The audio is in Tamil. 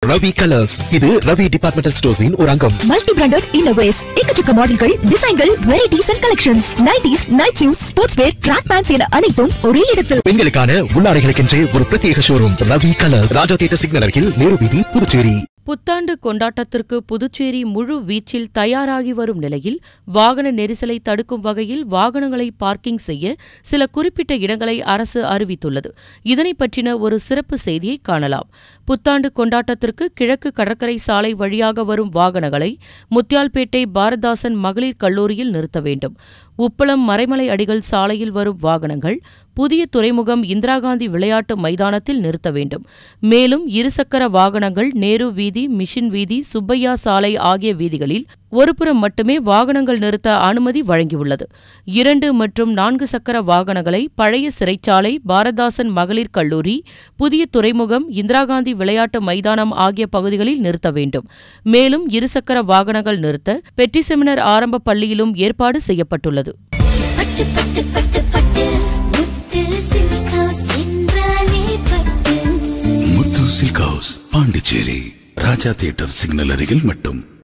ரவி கலர்ஸ். இது ரவி டிபார்ட்மெண்டல் ஸ்டோர்ஸின் ஒரு அங்கம். மல்டி பிராண்டட் இன்னோவேஸ், எக்கச்சக்க மாடல்கள், டிசைன்கள், varieties and collections, nighties, night suit, sports wear, track pants என அனைத்தும் ஒரே இடத்தில். பெண்களுக்கான உள்ளாடைகளுக்கென்றே ஒரு பிரத்யேக showroom Ravi Colours. Raja theatre signal அருகில், நேரு வீதி, புதுச்சேரி. புத்தாண்டு கொண்டாட்டத்திற்கு புதுச்சேரி முழு வீச்சில் தயாராகி வரும் நிலையில் வாகன நெரிசலை தடுக்கும் வகையில் வாகனங்களை பார்க்கிங் செய்ய சில குறிப்பிட்ட இடங்களை அரசு அறிவித்துள்ளது. இதனை பற்றின ஒரு சிறப்பு செய்தியை காணலாம். புத்தாண்டு கொண்டாட்டத்திற்கு கிழக்கு கடற்கரை சாலை வழியாக வரும் வாகனங்களை முத்தியால்பேட்டை பாரதாசன் மகளிர் கல்லூரியில் நிறுத்த வேண்டும். உப்பளம் மறைமலை அடிகள் சாலையில் வரும் வாகனங்கள் புதிய துறைமுகம் இந்திராகாந்தி விளையாட்டு மைதானத்தில் நிறுத்த வேண்டும். மேலும் இருசக்கர வாகனங்கள் நேரு வீதி, மிஷின் வீதி, சுப்பையா சாலை ஆகிய வீதிகளில் ஒருபுறம் மட்டுமே வாகனங்கள் நிறுத்த அனுமதி வழங்கியுள்ளது. 2 மற்றும் 4 சக்கர வாகனங்களை பழைய சிறைச்சாலை, பாரதாசன் மகளிர் கல்லூரி, புதிய துறைமுகம், இந்திராகாந்தி விளையாட்டு மைதானம் ஆகிய பகுதிகளில் நிறுத்த வேண்டும். மேலும் இருசக்கர வாகனங்கள் நிறுத்த பெட்டி செமினர் ஆரம்ப பள்ளியிலும் ஏற்பாடு செய்யப்பட்டுள்ளது. Muthu silk house, Pondicherry. Raja theatre signal அருகில் மட்டும்.